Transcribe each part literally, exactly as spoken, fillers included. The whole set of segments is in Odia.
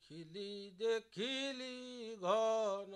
ଦେଖିଲି ଦେଖିଲି ଘନ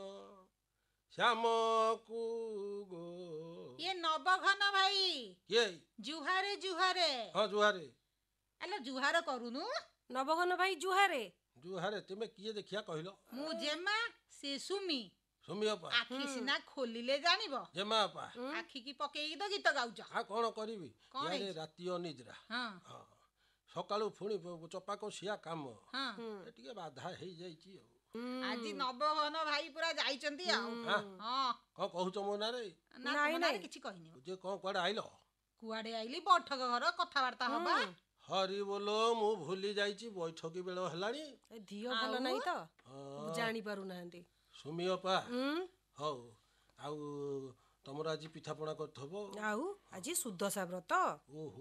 ଶ୍ୟାମକୁ ଗୋ ये नवघन भाई କିଏ जुहारे जुहारे ହଁ ଜୁହାରେ ଆଲୋ जुहार କରୁनु ନବଘନ ଭାଇ ଜୁହାରେ। ଜୁହାରେ ତୁମେ କିଏ ଦେଖିଆ କହିଲ ମୁଁ ଜେମା ସେ ସୁମି ସୁମି ଅପା ଆଖି ସିନା ଖୋଲିଲେ ଜାଣିବ ଜେମା ଅପା ଆଖି କି ପକେଇକି ତ ଗୀତ ଗାଉଛ ଆଉ କ'ଣ କରିବି କ'ଣ ଇଆଡ଼େ ହେଇଛି? ରାତି ଅନିଦ୍ରା ହଁ ହଁ ସକାଳୁ ପୁଣି ଚପାକସିଆ କାମ ହଁ ଏ ଟିକେ ବାଧା ହେଇଯାଇଛି ଆଉ ଆଜି ନବଘନ ଭାଇ ପୁରା ଯାଇଛନ୍ତି ଆଉ ହଁ ହଁ କ'ଣ କହୁଛ ମୋ ନାଁରେ ନା ନାଇଁ, ତୁମ ନାଁରେ ନାଇଁ। କିଛି କହିନି ମୁଁ। ଯେ କ'ଣ କୁଆଡ଼େ ଆଇଲ କୁଆଡେ ଆଇଲି ବୈଠକ ଘର କଥାବାର୍ତ୍ତା ହବା ହରି ବୋଲ ମୁଁ ଭୁଲି ଯାଇଛି ବୈଠକି ବେଳ ହେଲାଣି ଏ ଧିଅ ଭଲ ଆଉ? ନାହିଁ ତ ହଁ ଜାଣି ପାରୁନାହାନ୍ତି। ସୁମି ଅପା ହୁଁ ହଉ ଆଉ ତମର ଆଜି ପିଠାପଣା କରିଥବ ଆଉ ଆଜି ସୁଦଶା ବ୍ରତ। ଓହୋ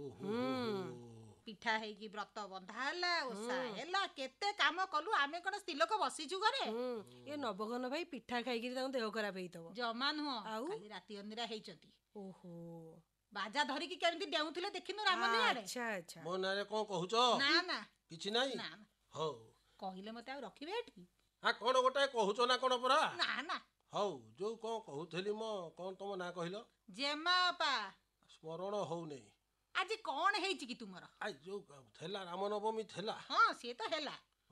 ପିଠା ହେଇକି ବ୍ରତ ବନ୍ଧା ହେଲା ଓଷା ହେଲା କେତେ କାମ କଲୁ ଆମେ କଣ ସ୍ତ୍ରୀ ଲୋକ ବସିଛୁ ଘରେ ହୁଁ ଏ ନବଘନ ଭାଇ ପିଠା ଖାଇକିରି ତାଙ୍କ ଦେହ ଖରାପ ହେଇଥିବ। ଜମା ନୁହଁ ଆଉ? ଖାଲି ରାତି ଅନିରା ହେଇଛନ୍ତି ଓହୋ ବାଜା ଧରିକି କେମିତି ଡେଉଁଥିଲେ ଦେଖିନୁ ରାମ ନିଆରେ ଆଚ୍ଛା ଆଚ୍ଛା। ମୋ ନାଁରେ କ'ଣ କହୁଛ ନା ନା କିଛି ନାହିଁ ନା ନା ହଉ କହିଲେ ମତେ ଆଉ ରଖିବେ ଏଠି ଆ କ'ଣ ଗୋଟାଏ କହୁଛ ନା କ'ଣ ପରା ନା ନା ହଉ ଯୋଉ କ'ଣ କହୁଥିଲି ମ କ'ଣ ତମ ନାଁ କହିଲ ଜେମା ଅପା ସ୍ମରଣ ହଉନେଇ ଆଜି କଣ ହେଇଛି କି ତୁମର ଆ ଯୋଉ ଥିଲା ରାମନବମୀ ଥିଲା ହଁ ସିଏ ତ ହେଲା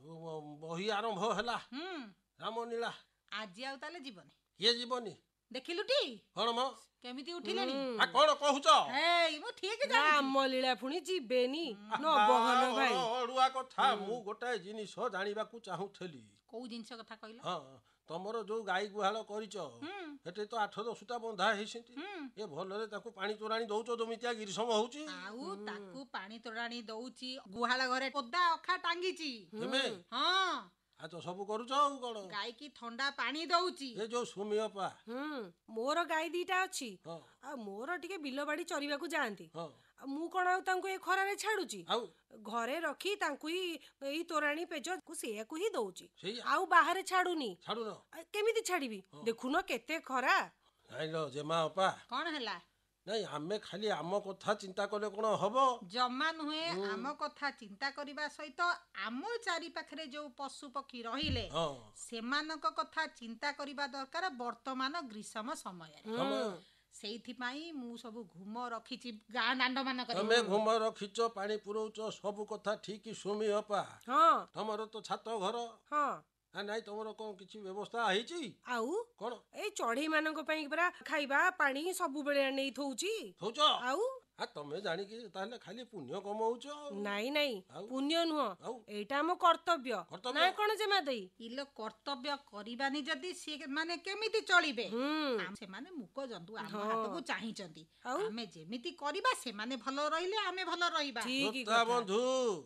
ବହି ଆରମ୍ଭ ହେଲା ହୁଁ ରାମନୀଳା ଆଜି ଆଉ ତାହେଲେ ଯିବନି କିଏ ଯିବନି ଦେଖିଲୁଟି କ'ଣ ମ କେମିତି ଉଠିଲେଣି ଆ କ'ଣ କହୁଛ ହେଇ ମୁଁ ଠିକ ଜାଣିଛି ରାମ ଲୀଳା ପୁଣି ଯିବେନି ନବଘନ ଭାଇ। ଅଡୁଆ କଥା ମୁଁ ଗୋଟାଏ ଜିନିଷ ଜାଣିବାକୁ ଚାହୁଁଥିଲି କୋଉ ଜିନିଷ କଥା କହିଲ ହଁ ତମର ଯୋଉ ଗାଈ ଗୁହାଳ କରିଛ ସେଠି ତ ଆଠ ଦଶଟା ବନ୍ଧା ହେଇଛନ୍ତି ଏ ଭଲରେ ତାକୁ ପାଣି ତୋରାଣି ଦଉଛ ଯେମିତିଆ ଗିରିଶମ ହଉଛି ଆଉ ତାକୁ ପାଣି ତୋରାଣି ଦଉଛି ଗୁହାଳ ଘରେ ଓଦା ଅଖା ଟାଙ୍ଗିଛି ତୁମେ ହଁ ଆଉ ତ ସବୁ କରୁଛ ଆଉ କ'ଣ ଗାଈ କି ଥଣ୍ଡା ପାଣି ଦଉଛି ଏ ଯୋଉ ସୁମି ଅପା ହୁଁ ମୋର ଗାଈ ଦିଟା ଅଛି ହଁ ଆଉ ମୋର ଟିକେ ବିଲ ବାଡି ଚରିବାକୁ ଯାଆନ୍ତି। ହଁ ଆଉ ମୁଁ କଣ ଆଉ ତାଙ୍କୁ ଏ ଖରାରେ ଛାଡୁଛି ଆଉ ଘରେ ରଖି ତାଙ୍କୁ ହିଁ ଏଇ ତୋରାଣୀ ପେଜ ସେଇଆକୁ ହିଁ ଦଉଛି ସେଇଆ ଆଉ ବାହାରେ ଛାଡୁନି। ଛାଡୁନ ଆଉ କେମିତି ଛାଡିବି ଦେଖୁନ କେତେ ଖରା। ନାଇଁ ଲୋ ଜେମା ଅପା କଣ ହେଲା ନାଇଁ ଆମେ ଖାଲି ଆମ କଥା ଚିନ୍ତା କଲେ କ'ଣ ହବ ଜମା ନୁହେଁ ଆମ କଥା ଚିନ୍ତା କରିବା ସହିତ ଆମ ଚାରି ପାଖରେ ଯୋଉ ପଶୁ ପକ୍ଷୀ ରହିଲେ ହଁ ସେମାନଙ୍କ କଥା ଚିନ୍ତା କରିବା ଦରକାର ବର୍ତ୍ତମାନ ଗ୍ରୀଷ୍ମ ସମୟରେ ତମେ ସେଇଥିପାଇଁ ମୁଁ ସବୁ ଘୁମ ରଖିଛି ଗାଁ ଦାଣ୍ଡ ମାନଙ୍କରେ ତମେ ଘୁମ ରଖିଛ ପାଣି ପୁରଉଛ ସବୁ କଥା ଠିକ ସୁମି ଅପା ହଁ ତମର ତ ଛାତ ଘର ହଁ ଆ ନାଇଁ ତମର କ'ଣ କିଛି ବ୍ୟବସ୍ଥା ହେଇଛି ଆଉ କ'ଣ ଏଇ ଚଢେଇ ମାନଙ୍କ ପାଇଁ ପରା ଖାଇବା ପାଣି ସବୁବେଳେ ନେଇ ଥଉଛି। ଥଉଛ ଆଉ ଆ ତମେ ଜାଣିକି ତାହେଲେ ଖାଲି ପୁଣ୍ୟ କମଉଛ ନାଇଁ ନାଇଁ ଆଉ? ପୁଣ୍ୟ ନୁହଁ ଆଉ? ଏଇଟା ଆମ କର୍ତ୍ତବ୍ୟ କର୍ତ୍ତବ୍ୟ? ନା କଣ ଜେମା ଦେଇ। ଇଲୋ କର୍ତ୍ତବ୍ୟ କରିବାନି ଯଦି ସେମାନେ କେମିତି ଚଳିବେ ହୁଁ ଆମ- ସେମାନେ ମୂକ ଜନ୍ତୁ ଆମ ହଁ। ହାତକୁ ଚାହିଁଛନ୍ତି ଆଉ? ଆମେ ଯେମିତି କରିବା ସେମାନେ ଭଲ ରହିଲେ ଆମେ ଭଲ ରହିବା ଠିକ ଶ୍ରୋତା କଥା। ବନ୍ଧୁ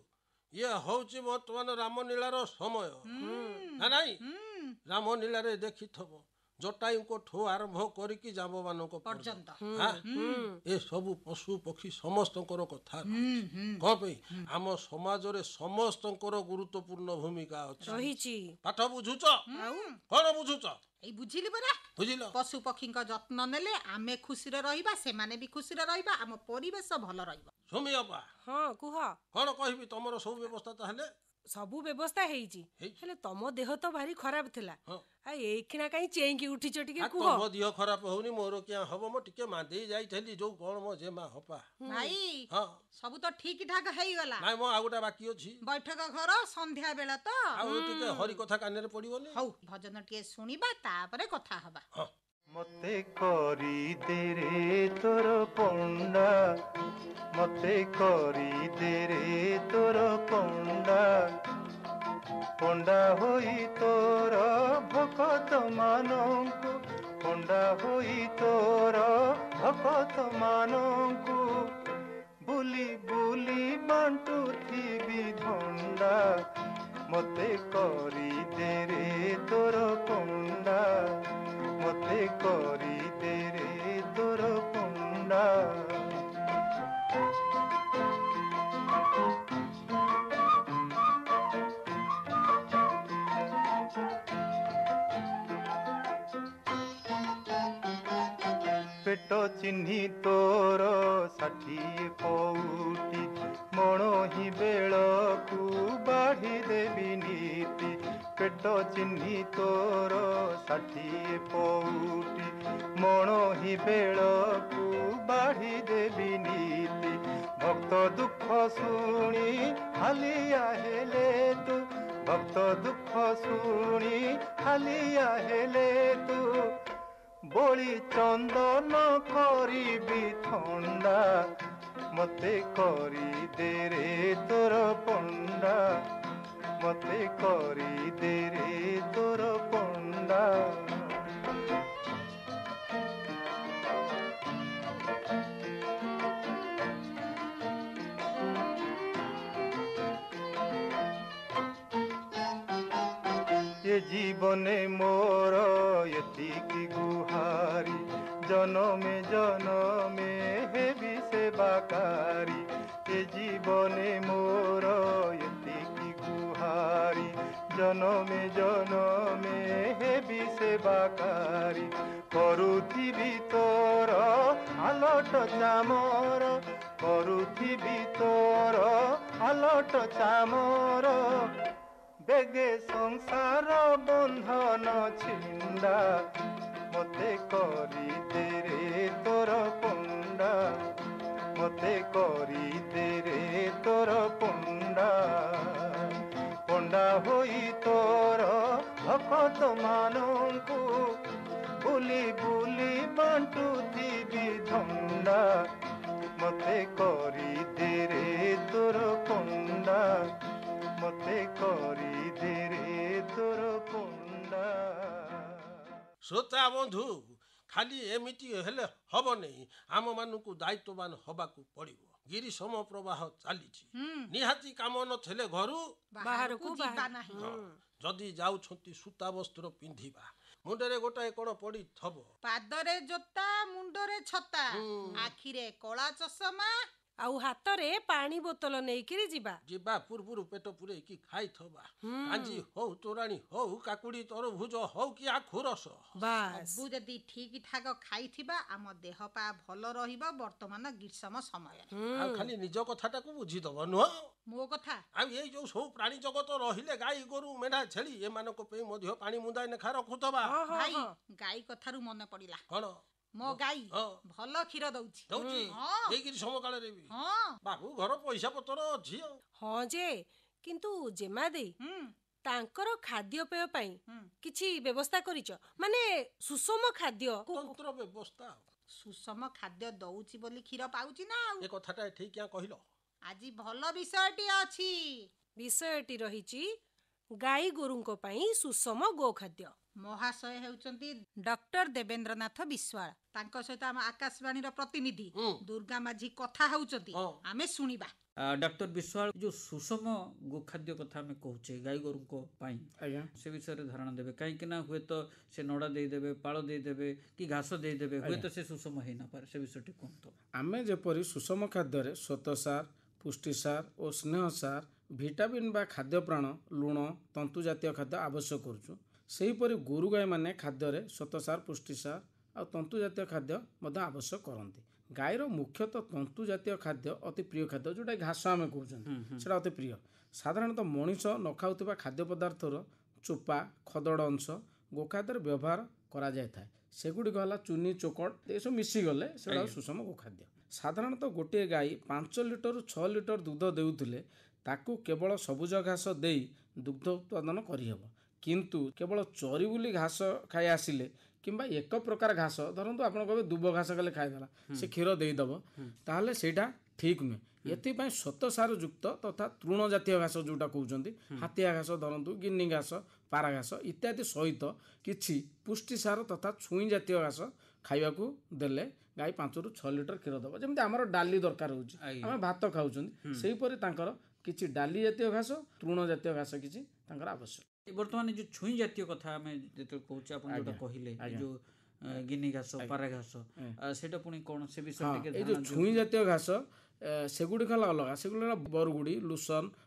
ଇଏ ହଉଛି ବର୍ତ୍ତମାନ ରାମନୀଳାର ସମୟ ନା ନାଇଁ ହୁଁ ରାମନୀଳାରେ ଦେଖିଥବ ଜଟାୟୁଙ୍କଠୁ ଆରମ୍ଭ କରିକି ଜାମ୍ବମାନଙ୍କ ପର୍ଯ୍ୟନ୍ତ ଏ ସବୁ ପଶୁ ପକ୍ଷୀ ସମସ୍ତଙ୍କର କଥା ରହିଛି। କ'ଣ ପାଇଁ ଆମ ସମାଜରେ ସମସ୍ତଙ୍କର ଗୁରୁତ୍ୱପୂର୍ଣ୍ଣ ଭୂମିକା ଅଛି ରହିଛି ପାଠ ବୁଝୁଛ ଆଉ କ'ଣ ବୁଝୁଛ ଏଇ ବୁଝିଲି ପରା ବୁଝିଲ ପଶୁ ପକ୍ଷୀଙ୍କ ଯତ୍ନ ନେଲେ ଆମେ ଖୁସିରେ ରହିବା ସେମାନେ ବି ଖୁସିରେ ରହିବା ଆମ ପରିବେଶ ଭଲ ରହିବ ସୁମି ଅପା ହଁ କୁହ କ'ଣ କହିବି ତମର ସବୁ ବ୍ୟବସ୍ଥା ତାହେଲେ ସବୁ ବ୍ୟବସ୍ଥା ହେଇଛି ହେଇଛି। ହେଲେ ତମ ଦେହ ତ ଭାରି ଖରାପ ଥିଲା ହଁ ଆଉ ଏଇଖିଣା କାହିଁ ଚେଇଁକି ଉଠିଛ ଟିକେ ଆ, କୁହ। ତମ ଦେହ ଖରାପ ହଉନି ମୋର କିଆ ହବ ମୁଁ ଟିକେ ମାନ୍ଦେଇ ଯାଇଥିଲି ଯୋଉ କ'ଣ ମୋ ଜେମା ହପା ଭାଇ ହଁ ସବୁ ତ ଠିକ ଠାକ ହେଇଗଲା ନାଇଁ ମୋ ଆଉ ଗୋଟେ ବାକି ଅଛି ବୈଠକ ଘର ସନ୍ଧ୍ୟା ବେଳ ତ ଆଉ ଟିକେ ହରି କଥା କାନରେ ପଡିବନି ହଉ ଭଜନ ଟିକେ ଶୁଣିବା ତାପରେ କଥା ହବା ହଁ ମତେ କରି ଦେ ରେ ତୋର ପଣ୍ଡା ମତେ କରି ଦେ ରେ ତୋର ପଣ୍ଡା ପଣ୍ଡା ହୋଇ ତୋର ଭକତ ମାନଙ୍କୁ ପଣ୍ଡା ହୋଇ ତୋର ଭକତ ମାନଙ୍କୁ ବୁଲି ବୁଲି ବାଣ୍ଟୁଥିବି ଧଣ୍ଡା ମତେ କରି ଦେ ରେ ତୋର ପଣ୍ଡା ମତେ କରି ଦେ ରେ ତୋର ପଣ୍ଡା ପେଟ ଚିହ୍ନି ତୋର ଷାଠିଏ ପଉଟି ମଣୋହି ବେଳକୁ ବାଢ଼ି ଦେବି ନୀତି ପେଟ ଚିହ୍ନି ତୋର ଷାଠିଏ ପଉଟି ମଣୋହି ବେଳକୁ ବାଢ଼ି ଦେବି ନୀତି ଭକ୍ତ ଦୁଃଖ ଶୁଣି ହାଲିଆ ହେଲେ ତୁ ଭକ୍ତ ଦୁଃଖ ଶୁଣି ହାଲିଆ ହେଲେ ତୁ ବୋଳି ଚନ୍ଦନ କରିବି ଥଣ୍ଡା ମତେ କରିଦେ ରେ ତୋର ପଣ୍ଡା ମତେ କରିଦେ ରେ ତୋର ପଣ୍ଡା ଏ ଜୀବନେ ମୋର ଏତିକି ଗୁହାରି ଜନମେ ଜନମେ ହେବି ସେବାକାରୀ ଏ ଜୀବନେ ମୋର ଏତିକି ଗୁହାରି ଜନମେ ଜନମେ ହେବି ସେବାକାରୀ କରୁଥିବି ତୋର ଆଲଟ ଚାମର କରୁଥିବି ତୋର ଆଲଟ ଚାମର ବେଗେ ସଂସାର ବନ୍ଧନ ଛିଣ୍ଡା ମତେ କରିଦେ ରେ ତୋର ପଣ୍ଡା ମତେ କରିଦେ ରେ ତୋର ପଣ୍ଡା ପଣ୍ଡା ହୋଇ ତୋର ଭକତ ମାନଙ୍କୁ ବୁଲି ବୁଲି ବାଣ୍ଟୁଥିବି ଧଣ୍ଡା ମତେ କରିଦେ ରେ ତୋର ପଣ୍ଡା ମତେ କରିଦେ ରେ ତୋର ପଣ୍ଡା ଶ୍ରୋତା ବନ୍ଧୁ ଖାଲି ଏମିତି ହେଲେ ହବନି ଆମମାନଙ୍କୁ ଦାୟିତ୍ୱବାନ ହବାକୁ ପଡ଼ିବ ଗିରି ସମ ପ୍ରବାହ ଚାଲିଛି ନିହାତି କାମ ନଥିଲେ ଘରୁ ବାହାରକୁ ଯିବା ନାହିଁ ହଁ, ଯଦି ଯାଉଛନ୍ତି ସୂତା ବସ୍ତ୍ର ପିନ୍ଧିବା ମୁଣ୍ଡରେ ଗୋଟାଏ କ'ଣ ପଡ଼ିଥବ ପାଦରେ ଜୋତା ମୁଣ୍ଡରେ ଛତା ଆଖିରେ କଳା ଚଷମା ଆଉ ହାତରେ ପାଣି ବୋତଲ ନେଇକିରି ଯିବା ଯିବା ପୂର୍ବରୁ ପେଟ ପୂରେଇକି ଖାଇଥବା କାଞ୍ଜି ହଉ ତୋରାଣୀ ହଉ କାକୁଡ଼ି ତରଭୁଜ ହଉ କି ଆଖୁ ରସ ବାସ୍ ସବୁ ଯଦି ଠିକ ଠାକ ଖାଇଥିବା ଆମ ଦେହ ପା ଭଲ ରହିବ ବର୍ତ୍ତମାନ ଗ୍ରୀଷ୍ମ ସମୟରେ ଆଉ ଖାଲି ନିଜ କଥାଟାକୁ ବୁଝିଦବ ନୁହଁ ମୋ କଥା ଆଉ ଏଇ ଯୋଉ ସବୁ ପ୍ରାଣୀ ଜଗତ ରହିଲେ ଗାଈ ଗୋରୁ ମେଣ୍ଢା ଛେଳି ଏମାନଙ୍କ ପାଇଁ ମଧ୍ୟ ପାଣି ମୁନ୍ଦାଏ ଲେଖା ରଖୁଥବା ଭାଇ ଗାଈ କଥାରୁ ମନେ ପଡିଲା କ'ଣ ମୋ ଗାଈ ହଁ। ଭଲ କ୍ଷୀର ଦଉଛି ଦଉଛି ହଁ। ଏଇକିରି ସମକାଳରେ ବି ହଁ ବାବୁ ଘର ପଇସା ପତ୍ର ଅଛି ଆଉ ହଁ ଯେ କିନ୍ତୁ ଜେମା ଦେଇ ହୁଁ ତାଙ୍କର ଖାଦ୍ୟପେୟ ପାଇଁ ହୁଁ। କିଛି ବ୍ୟବସ୍ଥା କରିଛ ମାନେ ସୁଷମ ଖାଦ୍ୟ ତନ୍ତ୍ର ବ୍ୟବସ୍ଥା ଆଉ। ସୁଷମ ଖାଦ୍ୟ ଦଉଛି ବୋଲି କ୍ଷୀର ପାଉଛି ନା ଆଉ ଏ କଥାଟା ଠିକ୍ କିଆଁ କହିଲ ଆଜି ଭଲ ବିଷୟଟି ଅଛି ବିଷୟଟି ରହିଛି ଗାଈ ଗୋରୁଙ୍କ ପାଇଁ ସୁଷମ ଗୋଖାଦ୍ୟ ମହାଶୟ ହେଉଛନ୍ତି ଡକ୍ଟର ଦେବେନ୍ଦ୍ରନାଥ ବିଶ୍ୱାଳ ତାଙ୍କ ସହିତ ଆମ ଆକାଶବାଣୀର ପ୍ରତିନିଧି ହୁଁ। ଦୁର୍ଗା ମାଝୀ କଥା ହେଉଛନ୍ତି ହଁ। ଆମେ ଶୁଣିବା ଡକ୍ଟର ବିଶ୍ୱାଳ ଯୋଉ ସୁଷମ ଗୋଖାଦ୍ୟ କଥା ଆମେ କହୁଛେ ଗାଈ ଗୋରୁଙ୍କ ପାଇଁ ଆଜ୍ଞା ସେ ବିଷୟରେ ଧାରଣା ଦେବେ କାହିଁକି ନା ହୁଏତ ସେ ନଡ଼ା ଦେଇଦେବେ ପାଳ ଦେଇଦେବେ କି ଘାସ ଦେଇଦେବେ ହୁଏତ ସେ ସୁଷମ ହେଇନପାରେ ସେ ବିଷୟଟି କୁହନ୍ତୁ ଆମେ ଯେପରି ସୁଷମ ଖାଦ୍ୟରେ ଶ୍ୱେତସାର ପୁଷ୍ଟିସାର ଓ ସ୍ନେହସାର ଭିଟାମିନ୍ ବା ଖାଦ୍ୟ ପ୍ରାଣ ଲୁଣ ତନ୍ତୁ ଜାତୀୟ ଖାଦ୍ୟ ଆବଶ୍ୟକ କରୁଛୁ ସେହିପରି ଗୋରୁ ଗାଈମାନେ ଖାଦ୍ୟରେ ଶ୍ୱେତସାର ପୁଷ୍ଟିସାର ଆଉ ତନ୍ତୁ ଜାତୀୟ ଖାଦ୍ୟ ମଧ୍ୟ ଆବଶ୍ୟକ କରନ୍ତି ଗାଈର ମୁଖ୍ୟତଃ ତନ୍ତୁ ଜାତୀୟ ଖାଦ୍ୟ ଅତି ପ୍ରିୟ ଖାଦ୍ୟ ଯେଉଁଟା ଘାସ ଆମେ କହୁଛନ୍ତି ସେଇଟା ଅତି ପ୍ରିୟ ସାଧାରଣତଃ ମଣିଷ ନ ଖାଉଥିବା ଖାଦ୍ୟ ପଦାର୍ଥର ଚୋପା ଖଦଡ଼ ଅଂଶ ଗୋଖାଦ୍ୟରେ ବ୍ୟବହାର କରାଯାଇଥାଏ ସେଗୁଡ଼ିକ ହେଲା ଚୁନି ଚୋକଡ଼ ଏସବୁ ମିଶିଗଲେ ସେଗୁଡ଼ା ସୁଷମ ଗୋଖାଦ୍ୟ ସାଧାରଣତଃ ଗୋଟିଏ ଗାଈ ପାଞ୍ଚ ଲିଟରରୁ ଛଅ ଲିଟର ଦୁଗ୍ଧ ଦେଉଥିଲେ ତାକୁ କେବଳ ସବୁଜ ଘାସ ଦେଇ ଦୁଗ୍ଧ ଉତ୍ପାଦନ କରିହେବ କିନ୍ତୁ କେବଳ ଚରି ବୋଲି ଘାସ ଖାଇ ଆସିଲେ କିମ୍ବା ଏକ ପ୍ରକାର ଘାସ ଧରନ୍ତୁ ଆପଣ କହିବେ ଦୁବ ଘାସ ଖାଲି ଖାଇଦେଲା ସେ କ୍ଷୀର ଦେଇଦେବ ତାହେଲେ ସେଇଟା ଠିକ୍ ନୁହେଁ ଏଥିପାଇଁ ଶ୍ୱେତସାର ଯୁକ୍ତ ତଥା ତୃଣ ଜାତୀୟ ଘାସ ଯେଉଁଟା କହୁଛନ୍ତି ହାତିଆ ଘାସ ଧରନ୍ତୁ ଗିନି ଘାସ ପାରା ଘାସ ଇତ୍ୟାଦି ସହିତ କିଛି ପୁଷ୍ଟିସାର ତଥା ଛୁଇଁ ଜାତୀୟ ଘାସ ଖାଇବାକୁ ଦେଲେ ଗାଈ ପାଞ୍ଚରୁ ଛଅ ଲିଟର କ୍ଷୀର ଦେବ ଯେମିତି ଆମର ଡାଲି ଦରକାର ହେଉଛି ଆମେ ଭାତ ଖାଉଛନ୍ତି ସେହିପରି ତାଙ୍କର କିଛି ଡାଲି ଜାତୀୟ ଘାସ ତୃଣ ଜାତୀୟ ଘାସ କିଛି ତାଙ୍କର ଆବଶ୍ୟକ ବର୍ତ୍ତମାନ ଯୋଉ ଛୁଇଁ ଜାତୀୟ କଥା ଆମେ ଯେତେବେଳେ କହୁଛେ ଆପଣ ଯୋଉଟା କହିଲେ ଯୋଉ ଗିନି ଘାସ ପାରା ଘାସ ସେଇଟା ପୁଣି କ'ଣ ସେ ବିଷୟରେ ଟିକେ ଏଇ ଯୋଉ ଛୁଇଁ ଜାତୀୟ ଘାସ ସେଗୁଡ଼ିକ ହେଲା ଅଲଗା ସେଗୁଡ଼ିକ ହେଲା ବରଗୁଡ଼ି ଲୁସନ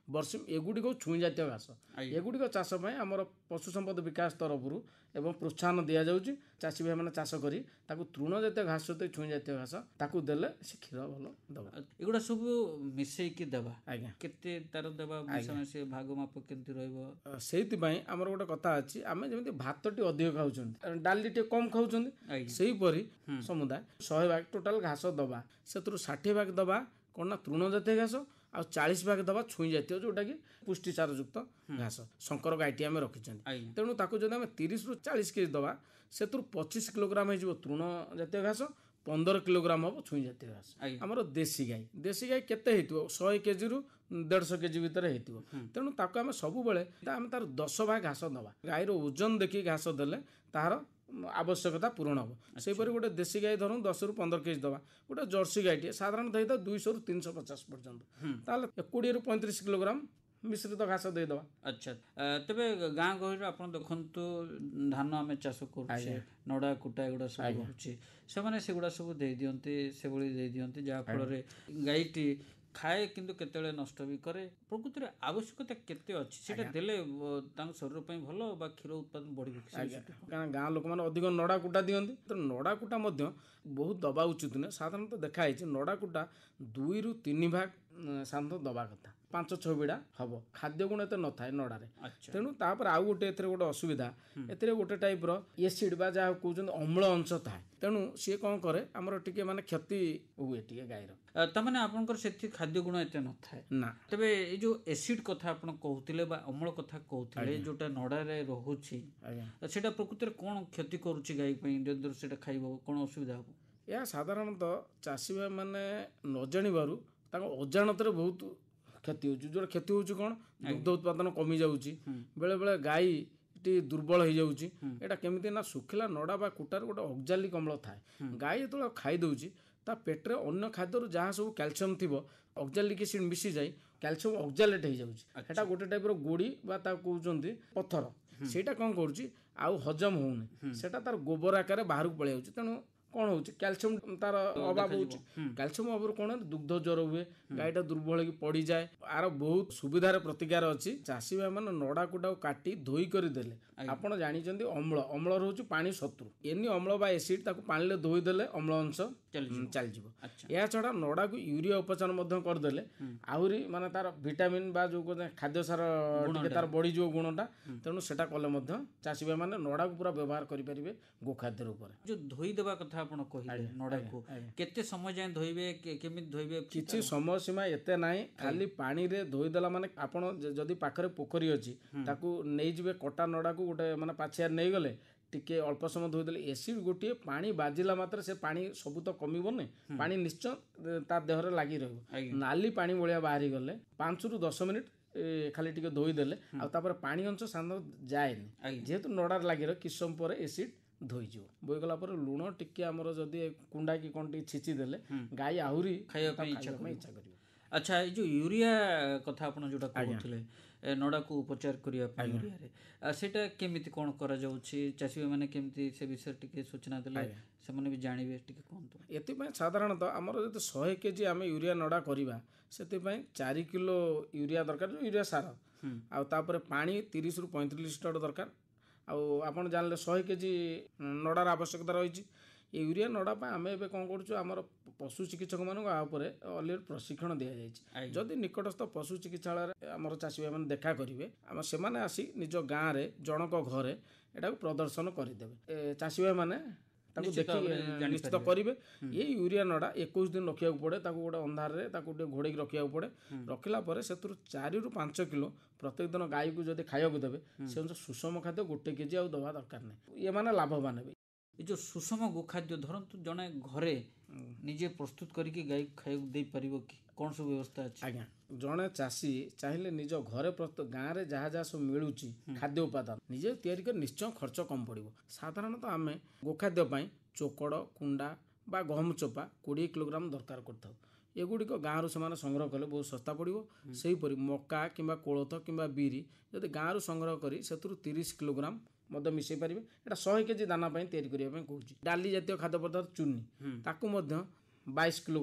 ବର୍ସିମ୍ ଏଗୁଡ଼ିକ ଛୁଇଁ ଜାତୀୟ ଘାସ ଏଗୁଡ଼ିକ ଚାଷ ପାଇଁ ଆମର ପଶୁ ସମ୍ପଦ ବିକାଶ ତରଫରୁ ଏବଂ ପ୍ରୋତ୍ସାହନ ଦିଆଯାଉଛି। ଚାଷୀ ଭାଇମାନେ ଚାଷ କରି ତାକୁ ତୃଣ ଜାତୀୟ ଘାସ ସହିତ ଛୁଇଁ ଜାତୀୟ ଘାସ ତାକୁ ଦେଲେ ସେ କ୍ଷୀର ଭଲ ଦେବ। ଏଗୁଡ଼ା ସବୁ ମିଶେଇକି ଦେବା ଆଜ୍ଞା କେତେ ତାର ଦେବା ମିଶାମିଶି ଭାଗ ମାପ କେମିତି ରହିବ? ସେଇଥିପାଇଁ ଆମର ଗୋଟେ କଥା ଅଛି, ଆମେ ଯେମିତି ଭାତଟି ଅଧିକ ଖାଉଛନ୍ତି ଡାଲି ଟିକେ କମ୍ ଖାଉଛନ୍ତି, ସେହିପରି ସମୁଦାୟ ଶହେ ଭାଗ ଟୋଟାଲ ଘାସ ଦେବା, ସେଥିରୁ ଷାଠିଏ ଭାଗ ଦେବା କ'ଣ ନା ତୃଣ ଜାତୀୟ ଘାସ ଆଉ ଚାଳିଶ ଭାଗ ଦେବା ଛୁଇଁ ଜାତୀୟ ଯେଉଁଟାକି ପୁଷ୍ଟିସାର ଯୁକ୍ତ ଘାସ। ଶଙ୍କର ଗାଈଟି ଆମେ ରଖିଛନ୍ତି, ତେଣୁ ତାକୁ ଯଦି ଆମେ ତିରିଶରୁ ଚାଳିଶ କେଜି ଦେବା ସେଥିରୁ ପଚିଶ କିଲୋଗ୍ରାମ ହେଇଯିବ ତୃଣ ଜାତୀୟ ଘାସ, ପନ୍ଦର କିଲୋଗ୍ରାମ ହେବ ଛୁଇଁ ଜାତୀୟ ଘାସ। ଆମର ଦେଶୀ ଗାଈ ଦେଶୀ ଗାଈ କେତେ ହେଇଥିବ ଶହେ କେଜିରୁ ଦେଢ଼ଶହ କେଜି ଭିତରେ ହେଇଥିବ, ତେଣୁ ତାକୁ ଆମେ ସବୁବେଳେ ଆମେ ତାର ଦଶ ଭାଗ ଘାସ ଦେବା। ଗାଈର ଓଜନ ଦେଖିକି ଘାସ ଦେଲେ ତାହାର ଆବଶ୍ୟକତା ପୂରଣ ହେବ। ସେହିପରି ଗୋଟେ ଦେଶୀ ଗାଈ ଧରୁ ଦଶରୁ ପନ୍ଦର କେଜି ଦେବା, ଗୋଟେ ଜର୍ସି ଗାଈଟିଏ ସାଧାରଣତଃ ହେଇଥାଏ ଦୁଇଶହରୁ ତିନିଶହ ପଚାଶ ପର୍ଯ୍ୟନ୍ତ, ତାହେଲେ କୋଡ଼ିଏରୁ ପଇଁତିରିଶ କିଲୋଗ୍ରାମ ମିଶ୍ରିତ ଘାସ ଦେଇଦେବା। ଆଚ୍ଛା, ତେବେ ଗାଁ ଗହଳିରେ ଆପଣ ଦେଖନ୍ତୁ ଧାନ ଆମେ ଚାଷ କରୁଛେ, ନଡ଼ା କୁଟା ଏଗୁଡ଼ା ସବୁ ହେଉଛି, ସେମାନେ ସେଗୁଡ଼ା ସବୁ ଦେଇଦିଅନ୍ତି, ସେଭଳି ଦେଇଦିଅନ୍ତି ଯାହାଫଳରେ ଗାଈଟି ଖାଏ କିନ୍ତୁ କେତେବେଳେ ନଷ୍ଟ ବି କରେ। ପ୍ରକୃତିରେ ଆବଶ୍ୟକତା କେତେ ଅଛି ସେଇଟା ଦେଲେ ତାଙ୍କ ଶରୀର ପାଇଁ ଭଲ ବା କ୍ଷୀର ଉତ୍ପାଦନ ବଢ଼ିବ? କାରଣ ଗାଁ ଲୋକମାନେ ଅଧିକ ନଡ଼ା କୁଟା ଦିଅନ୍ତି, ତ ନଡ଼ା କୁଟା ମଧ୍ୟ ବହୁତ ଦେବା ଉଚିତ ନୁହେଁ। ସାଧାରଣତଃ ଦେଖା ହେଇଛି ନଡ଼ା କୁଟା ଦୁଇରୁ ତିନି ଭାଗ ସାଧାରଣତଃ ଦେବା କଥା, ପାଞ୍ଚ ଛଅ ବିଡ଼ା ହେବ, ଖାଦ୍ୟ ଗୁଣ ଏତେ ନଥାଏ ନଡ଼ାରେ। ତେଣୁ ତାପରେ ଆଉ ଗୋଟେ ଏଥିରେ ଗୋଟେ ଅସୁବିଧା, ଏଥିରେ ଗୋଟେ ଟାଇପ୍ର ଏସିଡ୍ ବା ଯାହା କହୁଛନ୍ତି ଅମ୍ଳ ଅଂଶ ଥାଏ, ତେଣୁ ସିଏ କ'ଣ କରେ ଆମର ଟିକେ ମାନେ କ୍ଷତି ହୁଏ ଟିକେ ଗାଈର। ତାମାନେ ଆପଣଙ୍କର ସେଠି ଖାଦ୍ୟ ଗୁଣ ଏତେ ନଥାଏ ନା। ତେବେ ଏଇ ଯେଉଁ ଏସିଡ୍ କଥା ଆପଣ କହୁଥିଲେ ବା ଅମ୍ଳ କଥା କହୁଥିଲେ ଯେଉଁଟା ନଡ଼ାରେ ରହୁଛି, ସେଇଟା ପ୍ରକୃତିରେ କ'ଣ କ୍ଷତି କରୁଛି ଗାଈ ପାଇଁ? ଯଦି ସେଇଟା ଖାଇବ କ'ଣ ଅସୁବିଧା ହେବ? ଏହା ସାଧାରଣତଃ ଚାଷୀ ଭାଇମାନେ ନ ଜାଣିବାରୁ ତାଙ୍କ ଅଜାଣତରେ ବହୁତ କ୍ଷତି ହେଉଛି। ଯେଉଁଟା କ୍ଷତି ହେଉଛି କ'ଣ, ଦୁଗ୍ଧ ଉତ୍ପାଦନ କମିଯାଉଛି, ବେଳେବେଳେ ଗାଈଟି ଦୁର୍ବଳ ହେଇଯାଉଛି। ଏଇଟା କେମିତି ନା ଶୁଖିଲା ନଡ଼ା ବା କୁଟାରେ ଗୋଟେ ଅକ୍ଜାଲିକ୍ ଅମ୍ଳ ଥାଏ, ଗାଈ ଯେତେବେଳେ ଖାଇଦେଉଛି ତା ପେଟରେ ଅନ୍ୟ ଖାଦ୍ୟରୁ ଯାହା ସବୁ କ୍ୟାଲସିୟମ୍ ଥିବ ଅକ୍ଜାଲିକ୍ ଏସିଡ୍ ମିଶିଯାଇ କ୍ୟାଲସିୟମ୍ ଅକ୍ଜାଲେଟ୍ ହେଇଯାଉଛି। ସେଇଟା ଗୋଟେ ଟାଇପ୍ର ଗୋଡ଼ି ବା ତାକୁ କହୁଛନ୍ତି ପଥର, ସେଇଟା କ'ଣ କରୁଛି ଆଉ ହଜମ ହେଉନି, ସେଇଟା ତାର ଗୋବର ଆକାରରେ ବାହାରକୁ ପଳେଇ ଯାଉଛି। ତେଣୁ କ'ଣ ହେଉଛି କ୍ୟାଲସିୟମ୍ ତାର ଅଭାବ ହେଉଛି, କ୍ୟାଲସିୟମ୍ ଅଭାବରୁ କ'ଣ ଦୁଗ୍ଧ ଜ୍ୱର ହୁଏ, ଗାଈଟା ଦୁର୍ବଳ ହେଇକି ପଡ଼ିଯାଏ। ଆର ବହୁତ ସୁବିଧାରେ ପ୍ରତିକାର ଅଛି। ଚାଷୀ ଭାଇମାନେ ନଡ଼ା କୁଟାକୁ କାଟି ଧୋଇ କରି ଦେଲେ, ଆପଣ ଜାଣିଛନ୍ତି ଅମ୍ଳ ଅମ୍ଳ ରହୁଛି ପାଣି ଶତ୍ରୁ, ଏନି ଅମ୍ଳ ବା ଏସିଡ୍ ତାକୁ ପାଣିରେ ଧୋଇ ଦେଲେ ଅମ୍ଳ ଅଂଶ ଚାଲିଯିବ। ଏହା ଛଡ଼ା ନଡ଼ାକୁ ୟୁରିଆ ଉପଚାର ମଧ୍ୟ କରିଦେଲେ ଆହୁରି ମାନେ ତାର ଭିଟାମିନ୍ ବା ଯେଉଁ ଖାଦ୍ୟ ସାର ଟିକେ ତାର ବଢ଼ିଯିବ ଗୁଣଟା, ତେଣୁ ସେଟା କଲେ ମଧ୍ୟ ଚାଷୀ ଭାଇମାନେ ନଡ଼ାକୁ ପୁରା ବ୍ୟବହାର କରିପାରିବେ ଗୋଖାଦ୍ୟ ଉପରେ। ଯେଉଁ ଧୋଇ ଦେବା କଥା ଆପଣ କହିଲେ ନଡ଼ାକୁ କେତେ ସମୟ ଯାଏଁ ଧୋଇବେ, କେମିତି ଧୋଇବେ? କିଛି ସମୟ ସୀମା ଏତେ ନାହିଁ, ଖାଲି ପାଣିରେ ଧୋଇଦେଲା ମାନେ ଆପଣ ଯଦି ପାଖରେ ପୋଖରୀ ଅଛି ତାକୁ ନେଇଯିବେ, କଟା ନଡ଼ାକୁ ଗୋଟେ ମାନେ ପାଛିଆରେ ନେଇଗଲେ ଟିକେ ଅଳ୍ପ ସମୟ ଧୋଇଦେଲେ ଏସିଡ୍ ଗୋଟିଏ ପାଣି ବାଜିଲା ମାତ୍ରେ ସେ ପାଣି ସବୁ ତ କମିବନି, ପାଣି ନିଶ୍ଚୟ ତା ଦେହରେ ଲାଗି ରହିବ। ନାଲି ପାଣି ଭଳିଆ ବାହାରିଗଲେ ପାଞ୍ଚରୁ ଦଶ ମିନିଟ୍ ଖାଲି ଟିକେ ଧୋଇଦେଲେ ଆଉ ତାପରେ ପାଣି ଅଂଶ ସାଧାରଣତଃ ଯାଏନି, ଯେହେତୁ ନଡ଼ାରେ ଲାଗି ରହେ କିଛି ସମୟ ପରେ ଏସିଡ୍ ଧୋଇଯିବ। ବୋହିଗଲା ପରେ ଲୁଣ ଟିକେ ଆମର ଯଦି କୁଣ୍ଡା କି କ'ଣ ଟିକେ ଛିଞ୍ଚି ଦେଲେ ଗାଈ ଆହୁରି ଖାଇବା ପାଇଁ ଇଚ୍ଛା କରିବ। ଆଚ୍ଛା, ଏଇ ଯେଉଁ ୟୁରିଆ କଥା ଆପଣ ଯେଉଁଟା କହୁଥିଲେ ନଡ଼ାକୁ ଉପଚାର କରିବା ପାଇଁ ୟୁରିଆରେ, ସେଇଟା କେମିତି କ'ଣ କରାଯାଉଛି? ଚାଷୀମାନେ କେମିତି ସେ ବିଷୟରେ ଟିକେ ସୂଚନା ଦେଲେ ସେମାନେ ବି ଜାଣିବେ, ଟିକେ କୁହନ୍ତୁ। ଏଥିପାଇଁ ସାଧାରଣତଃ ଆମର ଯଦି ଶହେ କେଜି ଆମେ ୟୁରିଆ ନଡ଼ା କରିବା ସେଥିପାଇଁ ଚାରି କିଲୋ ୟୁରିଆ ଦରକାର, ଯେଉଁ ୟୁରିଆ ସାର, ଆଉ ତାପରେ ପାଣି ତିରିଶରୁ ପଇଁତିରିଶ ଲିଟର ଦରକାର। ଆଉ ଆପଣ ଜାଣିଲେ ଶହେ କେଜି ନଡ଼ାର ଆବଶ୍ୟକତା ରହିଛି। ଏ ୟୁରିଆ ନଡ଼ା ପାଇଁ ଆମେ ଏବେ କ'ଣ କରୁଛୁ, ଆମର ପଶୁ ଚିକିତ୍ସକମାନଙ୍କୁ ଆ ଉପରେ ଅଲରେଡ଼ି ପ୍ରଶିକ୍ଷଣ ଦିଆଯାଇଛି। ଯଦି ନିକଟସ୍ଥ ପଶୁ ଚିକିତ୍ସାଳୟରେ ଆମର ଚାଷୀ ଭାଇମାନେ ଦେଖା କରିବେ, ଆମ ସେମାନେ ଆସି ନିଜ ଗାଁରେ ଜଣଙ୍କ ଘରେ ଏଟାକୁ ପ୍ରଦର୍ଶନ କରିଦେବେ। ଚାଷୀ ଭାଇମାନେ ତାକୁ ଦେଖି ନିଶ୍ଚିତ କରିବେ। ଏଇ ୟୁରିଆ ନଡ଼ା ଏକୋଇଶ ଦିନ ରଖିବାକୁ ପଡ଼େ, ତାକୁ ଗୋଟେ ଅନ୍ଧାରରେ ତାକୁ ଟିକେ ଘୋଡ଼େଇକି ରଖିବାକୁ ପଡ଼େ। ରଖିଲା ପରେ ସେଥିରୁ ଚାରିରୁ ପାଞ୍ଚ କିଲୋ ପ୍ରତ୍ୟେକ ଦିନ ଗାଈକୁ ଯଦି ଖାଇବାକୁ ଦେବେ, ସେ ଅନୁସାରେ ସୁଷମ ଖାଦ୍ୟ ଗୋଟେ କେଜି ଆଉ ଦେବା ଦରକାର ନାହିଁ, ଏମାନେ ଲାଭବାନ ହେବେ। ଏ ଯେଉଁ ସୁଷମ ଗୋଖାଦ୍ୟ ଧରନ୍ତୁ ଜଣେ ଘରେ ନିଜେ ପ୍ରସ୍ତୁତ କରିକି ଗାଈ ଖାଇବାକୁ ଦେଇପାରିବ କି? କ'ଣ ସବୁ ବ୍ୟବସ୍ଥା ଅଛି? ଆଜ୍ଞା, ଜଣେ ଚାଷୀ ଚାହିଁଲେ ନିଜ ଘରେ ପ୍ରସ୍ତୁତ ଗାଁରେ ଯାହା ଯାହା ସବୁ ମିଳୁଛି ଖାଦ୍ୟ ଉପାଦାନ ନିଜେ ତିଆରି କରି ନିଶ୍ଚୟ ଖର୍ଚ୍ଚ କମ୍ ପଡ଼ିବ। ସାଧାରଣତଃ ଆମେ ଗୋଖାଦ୍ୟ ପାଇଁ ଚୋକଡ଼, କୁଣ୍ଡା ବା ଗହମ ଚୋପା କୋଡ଼ିଏ କିଲୋଗ୍ରାମ ଦରକାର କରିଥାଉ। ଏଗୁଡ଼ିକ ଗାଁରୁ ସେମାନେ ସଂଗ୍ରହ କଲେ ବହୁତ ଶସ୍ତା ପଡ଼ିବ। ସେହିପରି ମକା କିମ୍ବା କୋଳଥ କିମ୍ବା ବିରି ଯଦି ଗାଁରୁ ସଂଗ୍ରହ କରି ସେଥିରୁ ତିରିଶ କିଲୋଗ୍ରାମ ମଧ୍ୟ ମିଶାଇ ପାରିବେ। ଏଇଟା ଶହେ କେଜି ଦାନା ପାଇଁ ତିଆରି କରିବା ପାଇଁ କହୁଛି। ଡାଲି ଜାତୀୟ ଖାଦ୍ୟ ପଦାର୍ଥ ଚୁନି, ତାକୁ ମଧ୍ୟ ବାଇଶ କିଲୋଗ୍ରାମ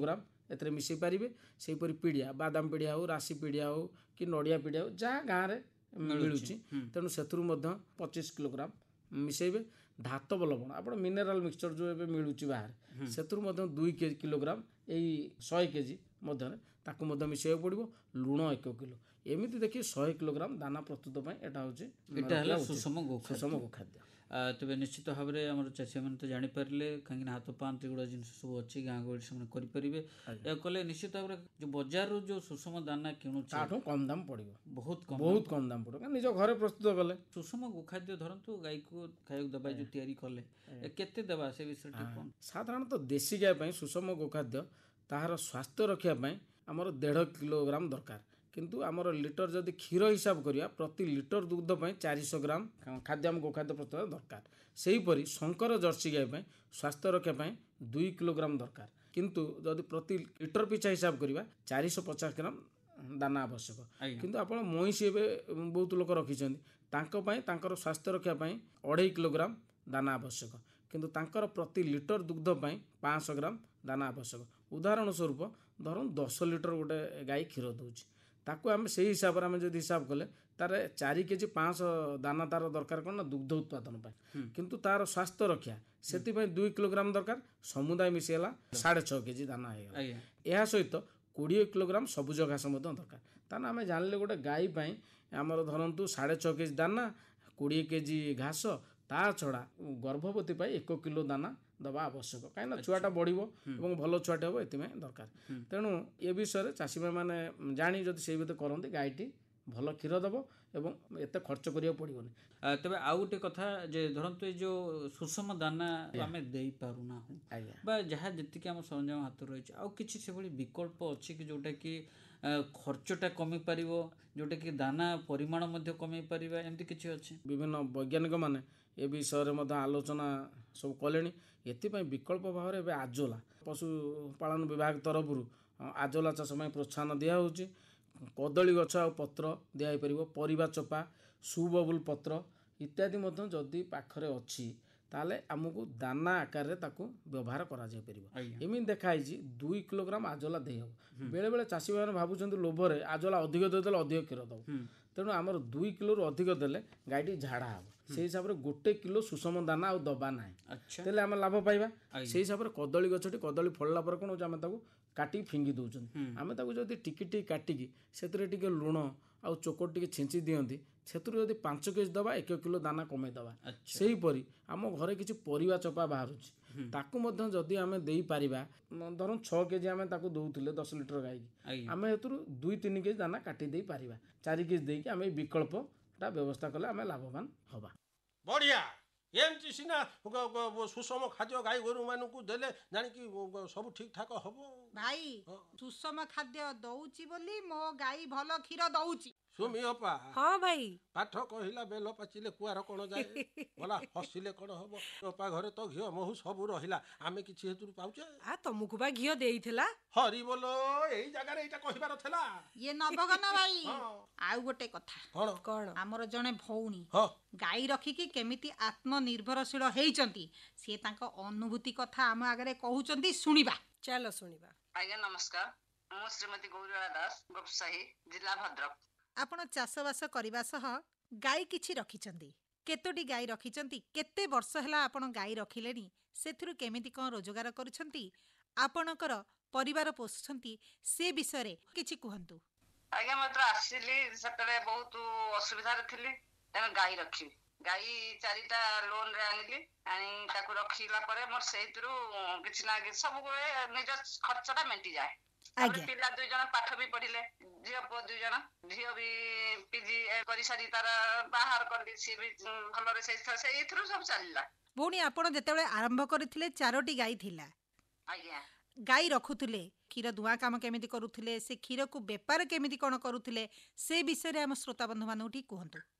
एथिरे मिसई पारिबे सेहीपरि पिडिया बादाम पिडिया हो राशि पिडिया हो कि नडिया पिडिया हो जहाँ गाँव मिलूची तेणु सेथुरु मध्य पच्चीस किलोग्राम मिसेबे धातब लवण आप मिनेराल मिक्सचर जो एबे मिलूची बाहर सेथुरु मध्य दुई के किलोग्राम एई सौ केजी मध्य ताकू मध्य मिसेबे पड़िबो लुण एक किलो एमिति देखि सौ किलोग्राम दाना प्रस्तुत पय एटा होची एटा हला सुषम गोखाद्य सुषम गोखाद्य तेज निश्चित भाव में आम चाषी मैंने तो जापारे कहीं हाथ पाँच गुड़ा जिन सब अच्छी गाँ गहली से करेंगे या कले निश्चित भाव में जो बजार जो सुषम दाना किणुचे कम दाम पड़ो बहुत कम बहुत कम दाम पड़ो निज घर प्रस्तुत कले सुषम गोखाद्य धरतु गाई को खाया देवा जो तैयारी कले केते देवा से विषय कौन साधारणतः देशी गाय सुषम गोखाद्य ताहार स्वास्थ्य रखापी आमर डेढ़ किलोग्राम दरकार किंतु आमर लिटर जदि क्षीर हिसाब करिया प्रति लिटर दुग्ध पर चार सौ ग्राम खाद्य आम गोखाद्य प्रस्तुत दरकार सेहीपरि शंकर जर्सी गाय स्वास्थ्य रखापी दुई किलोग्राम दरकार किंतु जदि प्रति लिटर पिछा हिसाब करिया चार सौ पचास ग्राम दाना आवश्यक किंतु आप मईसी एवं बहुत लोक रखिंट स्वास्थ्य रखापी अढ़ाई किलोग्राम दाना आवश्यक किंतु तांकर प्रति लिटर दुग्ध पर पाँच सौ ग्राम दाना आवश्यक उदाहरण स्वरूप धर दस लिटर गोटे गाई क्षीर दूची ताकू आम से हिसाब से आम जो हिसाब कले तार चार केजी पाँच दाना तार दरकार कौन ना दुग्ध उत्पादन किंतु तार स्वास्थ्य रक्षा से दुई किलोग्राम दरकार समुदाय मिसेला साढ़े छः केजी दाना हो यह सहित कोड़े किलोग्राम सबुज घास दरकार ताना आम जानले गोटे गाई आमर धरतु साढ़े छः केजी दाना कोड़े केजी घास ता छड़ा गर्भवती एक किलो दाना दबा आवश्यक कहीं छुआटा बढ़ो और भल छुआटे हम ये दरकार तेणु ये विषय चाषी भाई मैंने जानी जब से करते गायटी भल क्षीर दब एवं एत खर्च करा पड़ोनी तेज आउ गोटे कथा जे धरतु जो सुषम दाना आम दे पारूना बा जहाँ जी आम सरंजाम हाथ रही आउ किसी से विकल्प अच्छी कि जोटा कि खर्चटा कमी पार जोटा कि दाना परिमाण कमी पार एमती किसी अच्छे विभिन्न वैज्ञानिक माने ए विषय में आलोचना सब कले एपाई विकल्प भाव में आजोला पशुपालन विभाग तरफ आजोला चाष में प्रोत्साहन दिखाई कदली गछ आ पत्र दिपर परिवा चोपा सुबबुल पत्र इत्यादि जदि पाखरे अच्छी ताले आमको दाना आकार व्यवहार करमी देखाई दुई किलोग्राम आजोला दे हम बेले बेले चाषी भाई भावुं लोभरे आजोला अधिक देदेले अधिक क्षीर दब तेणु आमर दुई किलो रु अधिक देले गायटी झाड़ा हम से हिसाब से गोटे किलो सुषम दाना आ दबा ना तेल आम लाभ पाइबा से हिसाब से कदली गछटी कदली फलला पर कौन आम काटिक फिंगी दौरान आम जब टिकी टिकी काटिकी से लुण आ चोकट टी छिंची दिखती से पांच केजी दबा एक किलो दाना कमे दबा से हीपरि आम घरे किसी परिवा चोपा बाहर ताकू जदि आम दे पारिबा धर छः केजी आम दौले दस लिटर गाई आम ए दुई तीन केजी दाना काटी दे पारिबा चार केजी देकी आम विकल्पटा व्यवस्था कले आम लाभवान हवा बढ़िया एमती सीना सुषम खाद्य गाई गोरु मानू देले जानिकी सब ठीक ठाक हम भाई सुषम खाद्य दौची बोली मो गाई भल क्षीर दौची सुमी अपा हाँ भाई पाठ कहला बेल पाचिले कुआर कौन जाए भला हसिले कौन हम अपा घरे तो घी महू सब रहा आम कि पाचे आ तुमको बा घी देइथिला हरि बोलो एई जगह रे एटा कहिबार थला ये नबगन भाई आउ गोटे कथा कौन कौन आमर जने भौणी हाँ गाई रखिकी केमिति आत्मनिर्भरशील हेइचंती से तांको अनुभूति कथा आम आगरे कहउचंती सुनिबा चलो सुनिबा आज्ञा नमस्कार मु श्रीमती गौरीला दास गोपसाही जिला भद्रक आपण चाषबास करबा सह गाई किछि रखिचंती केतोटी गाई रखिचंती केते वर्ष हला आपण गाई रखिलेनी सेथुरु केमिति कोन रोजगार करूछंती आपणकर परिवार पोषछंती से विषय रे किछि कहंतु आज्ञा मात्र आसिली सतरे बहुत असुविधा रे थिली तेन गाई रखी गाई चारिटा लोन रे आनिली आनी ताकू रखिला परे मोर सेहितरु किछि ना कि सब गोए निज खर्चटा मेंटी जाए आज्ञा पिला दुई जन पाठ भी पढ़िले झियो पुओ दुई जन झियो भी पीजी करि सारी तार बाहर करली सी भी भलो रे सेइ सेइ थ्रु सब चलला भौणी आपण जेतेबेले आरंभ करथिले चारोटी गाई थिला आज्ञा गाई रखुथिले क्षीर दुआ काम केमिति करूथिले से क्षीर को व्यापार केमिति कोन करूथिले से विषय रे हम श्रोता बंधु मानु ठी कहंतु